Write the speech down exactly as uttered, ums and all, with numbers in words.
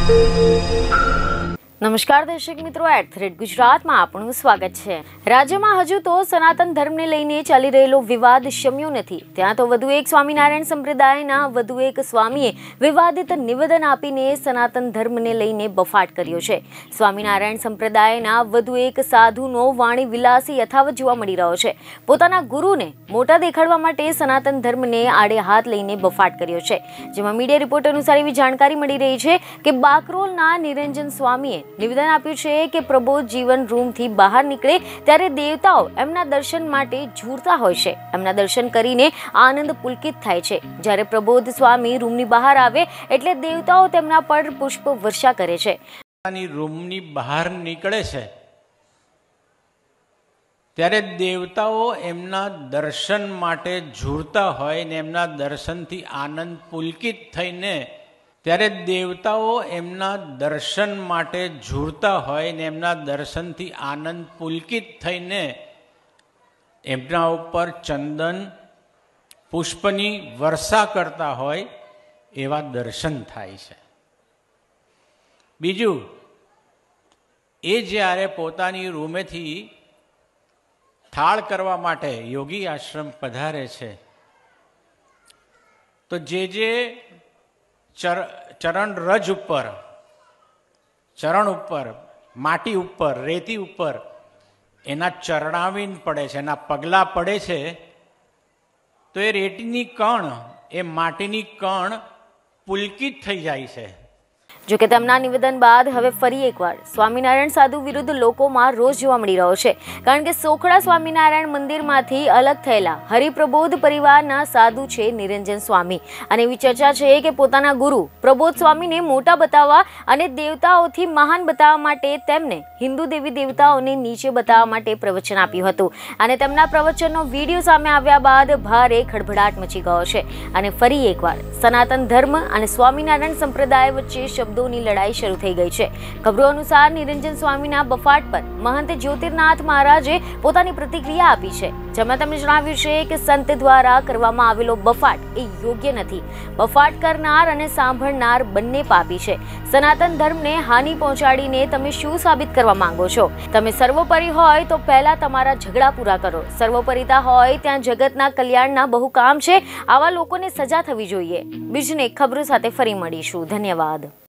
नमस्कार दर्शक मित्रों, एट द रेट गुजरात में आपનું સ્વાગત છે। રાજ્યમાં હજુ તો સનાતન ધર્મને લઈને ચાલી રહેલો વિવાદ શમ્યો નથી, ત્યાં તો વધુ એક સ્વામિનારાયણ સંપ્રદાયના વધુ એક સ્વામીએ વિવાદિત નિવેદન આપીને સનાતન ધર્મને લઈને બફાટ કર્યો છે। સ્વામિનારાયણ સંપ્રદાયના વધુ એક સાધુનો વાણી વિલાસી યથાવત જોવા મળી રહ્યો છે। પોતાના ગુરુને મોટા દેખાડવા માટે સનાતન ધર્મને આડે હાથ લઈને બફાટ કર્યો છે, જેમાં મીડિયા રિપોર્ટ અનુસાર એવી જાણકારી મળી રહી છે કે બાકરોલના નિરંજન સ્વામીએ નિવેદન આપ્યું છે કે પ્રબોધ જીવન રૂમથી બહાર નીકળે ત્યારે દેવતાઓ એમના દર્શન માટે ઝૂરતા હોય છે, એમના દર્શન કરીને આનંદ પુલકિત થાય છે। જ્યારે પ્રબોધ સ્વામી રૂમની બહાર આવે એટલે દેવતાઓ તેમના પર પુષ્પ વર્ષા કરે છે। રૂમની બહાર નીકળે છે ત્યારે દેવતાઓ એમના દર્શન માટે ઝૂરતા હોય ને એમના દર્શનથી આનંદ પુલકિત થઈને ત્યારે દેવતાઓ એમના દર્શન માટે ઝૂરતા હોય ને એમના દર્શનથી આનંદ પુલકિત થઈને એમના ઉપર ચંદન પુષ્પની વર્ષા કરતા હોય એવા દર્શન થાય છે। બીજું, એ જ્યારે પોતાની રૂમેથી થાળ કરવા માટે યોગી આશ્રમ પધારે છે તો જે જે ચર ચરણ રજ ઉપર, ચરણ ઉપર, માટી ઉપર, રેતી ઉપર એના ચરણાવીન પડે છે, એના પગલાં પડે છે, તો એ રેતીની કણ, એ માટીની કણ પુલકિત થઈ જાય છે। જો કે તેમના નિવેદન બાદ હવે ફરી એકવાર સ્વામિનારાયણ સાધુ વિરુદ્ધ લોકોમાં રોષ જોવા મળી રહ્યો છે, કારણ કે સોખડા સ્વામિનારાયણ મંદિરમાંથી અલગ થયેલા હરિપ્રબોધ પરિવારના સાધુ છે નિરંજન સ્વામી, અને એવી ચર્ચા છે કે પોતાના ગુરુ પ્રબોધ સ્વામીને મોટા બતાવવા અને દેવતાઓથી મહાન બતાવવા માટે તેમને હિન્દુ દેવી દેવતાઓને નીચે બતાવવા માટે પ્રવચન આપ્યું હતું, અને તેમના પ્રવચનનો વિડીયો સામે આવ્યા બાદ ભારે ખળભળાટ મચી ગયો છે, અને ફરી એકવાર સનાતન ધર્મ અને સ્વામિનારાયણ સંપ્રદાય વચ્ચે શબ્દોની લડાઈ શરૂ થઈ ગઈ છે। ખબરો અનુસાર નિરંજન સ્વામીના બફાટ પર મહંત જ્યોતિર્નાથ મહારાજે પોતાની પ્રતિક્રિયા આપી છે, જેમાં તેમણે જણાવ્યું છે કે સંત દ્વારા કરવામાં આવેલો બફાટ એ યોગ્ય નથી। બફાટ કરનાર અને સાંભળનાર બંને પાપી છે। સનાતન ધર્મને હાનિ પહોંચાડીને તમે શું સાબિત કરવા માંગો છો? તમે સર્વોપરી હોય તો પહેલા તમારા ઝઘડા પૂરા કરો, સર્વોપરિતા હોય ત્યાં જગતના કલ્યાણના બહુ કામ છે। આવા લોકોને સજા થવી જોઈએ। બીજને ખબરો સાથે ફરી મળીશું। ધન્યવાદ।